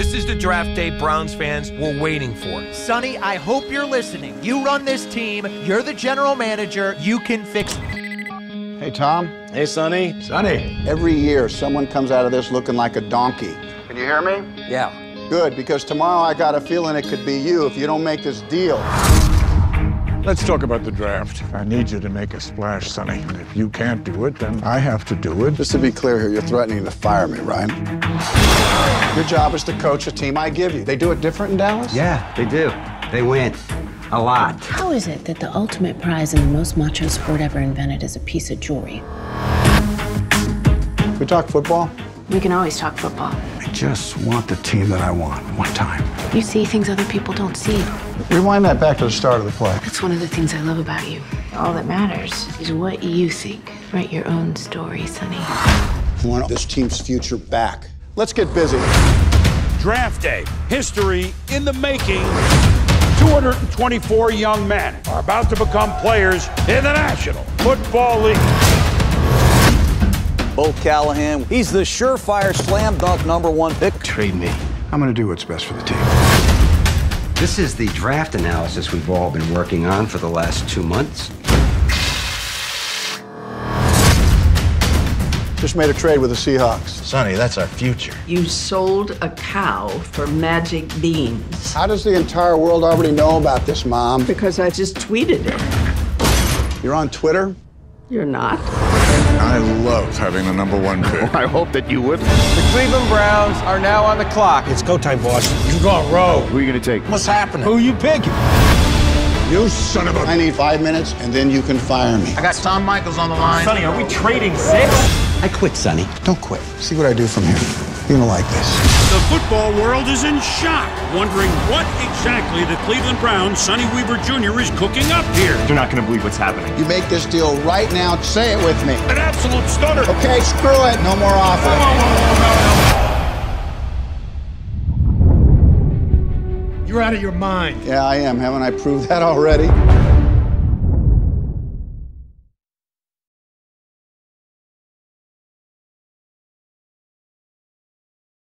This is the draft day Browns fans were waiting for. Sonny, I hope you're listening. You run this team. You're the general manager. You can fix it. Hey, Tom. Hey, Sonny. Sonny. Every year, someone comes out of this looking like a donkey. Can you hear me? Yeah. Good, because tomorrow I got a feeling it could be you if you don't make this deal. Let's talk about the draft. I need you to make a splash, Sonny. And if you can't do it, then I have to do it. Just to be clear here, you're threatening to fire me, right? Your job is to coach a team I give you. They do it different in Dallas? Yeah, they do. They win. A lot. How is it that the ultimate prize in the most macho sport ever invented is a piece of jewelry? We talk football? We can always talk football. I just want the team that I want, one time. You see things other people don't see. Rewind that back to the start of the play. That's one of the things I love about you. All that matters is what you think. Write your own story, Sonny. I want this team's future back. Let's get busy. Draft day, history in the making. 224 young men are about to become players in the National Football League. Bo Callahan, he's the surefire slam dunk #1 pick. Trade me. I'm going to do what's best for the team. This is the draft analysis we've all been working on for the last 2 months. Just made a trade with the Seahawks. Sonny, that's our future. You sold a cow for magic beans. How does the entire world already know about this, Mom? Because I just tweeted it. You're on Twitter? You're not. I love having the #1 pick. I hope that you would. The Cleveland Browns are now on the clock. It's go time, boss. You're going rogue. Who are you going to take? What's happening? Who you picking? You son of a... I need 5 minutes, and then you can fire me. I got Tom Michaels on the line. Sonny, are we trading 6? I quit, Sonny. Don't quit. See what I do from here. You're going to like this. The football world is in shock, wondering what exactly the Cleveland Browns' Sonny Weaver Jr. is cooking up here. You're not going to believe what's happening. You make this deal right now. Say it with me. An absolute stunner. Okay, screw it. No more offer. You're out of your mind. Yeah, I am. Haven't I proved that already?